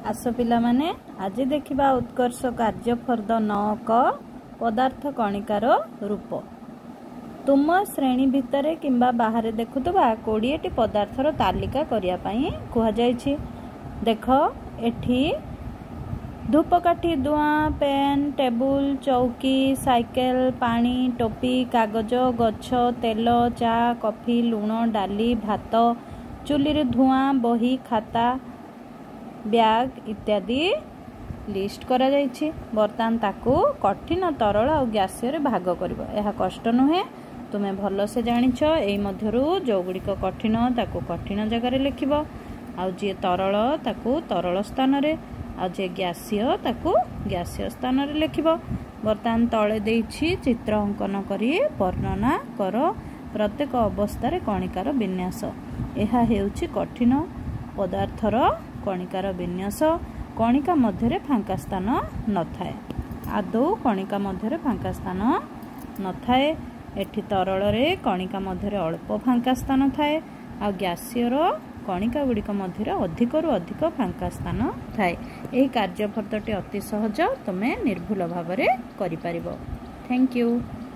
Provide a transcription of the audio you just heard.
आस पिला माने आज देखिबा उत्कर्ष कार्य फर्द 9 क पदार्थ कणिकार रूप। तुम श्रेणी भितरे किंबा बाहर देखुतबा 20 टी पदार्थर तालिका करिया पई कुहा जायछि। देख एठी धूपकाठी, दुआं, पेन, टेबुल, चौकी, साइकेल, पानी, टोपी, कागज, गछ, तेल, चा, कॉफी, लुण, डाली, भात, चुली धुआं, बही, खाता, ब्याग इत्यादि लिस्ट करा जायछि। बर्तमान ताकू कठिन, तरल और गैसीय भाग करिवो। एहा कष्ट नुहे, तुमे भल से जानिछ। एई मध्यरु जो गुड़िक कठिन ताकू कठिन जगह रे लिखिबो, आ जे तरल ताकू तरल स्थान रे, आ जे गैसीय ताकू गैसीय स्थान रे लिखिबो। बर्तमान तळे देइछि चित्र अंकन करी वर्णना कर प्रत्येक अवस्था रे कणिकार विन्यास। एहा हेउछि कठिन पदार्थर कणिकार विन्यास। कणिका मध्य फांका स्थान न थाए, आदौ कणिका मध्य फांका स्थान न थाए। एठी तरल रे कणिका मध्य अल्प फांका स्थान थाए, आ गैसीय कणिका गुड़िक मध्य अधिक रु अधिक फांका स्थान थाए। एही कार्यफर्दटी अति सहज, तुमे निर्भुल भाव में करि परिबो। Thank you.